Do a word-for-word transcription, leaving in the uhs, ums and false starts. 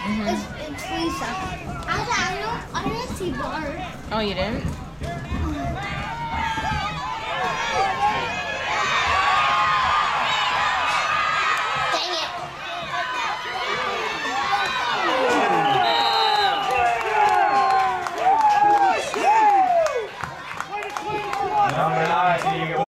Mm-hmm. It's, it's Lisa. I, I don't I didn't see Bart. Oh, you didn't?